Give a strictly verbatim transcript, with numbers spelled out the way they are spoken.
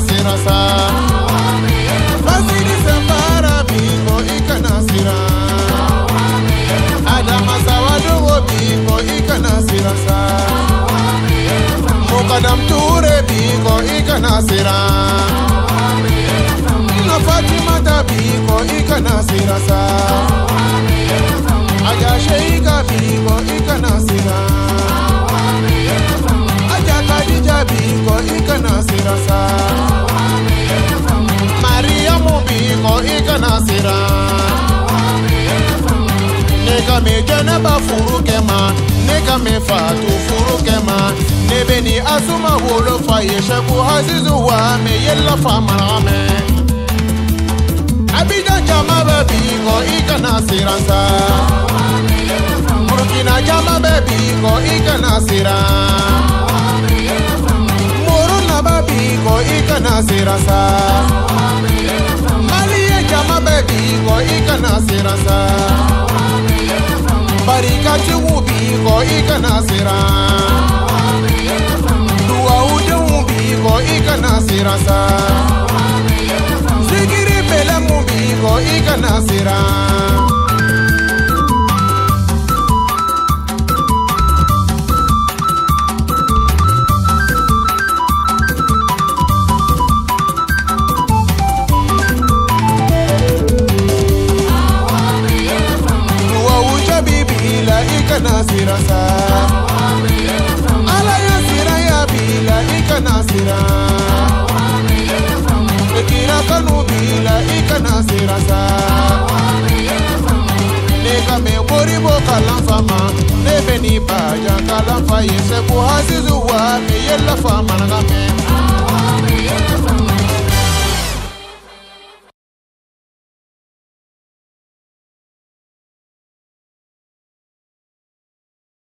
sirasa Basidi sembara biko ikana sira Adama sawadogo biko ikana sirasa Mukadam ture biko ikana sira Na Fatima tabiko ikana sirasa Aja sheika biko ikana sira Aja Khadija biko ikana sirasa Maria mubiko ikana sira Neka me janaba furu kema Neka me fatu furu kema Nebeni asuma wolo faye shabu azizu wa me yella fama me Abidjan jama biko ikana sirasa Burkina jama biko ikana sira Morona biko ikana sirasa Mali jama biko ikana sirasa Barika chubu biko ikana sira Dua udu biko ikana sirasa Zikiri bela mu biko ikana sira Ikana sirasa Ala ya sira ya bila ikana sira Ekira kanu bila ikana sirasa Neka me woribo kalamfama Nebe ni baja kalamfa Yesebu hazizu wa me yella fama nagame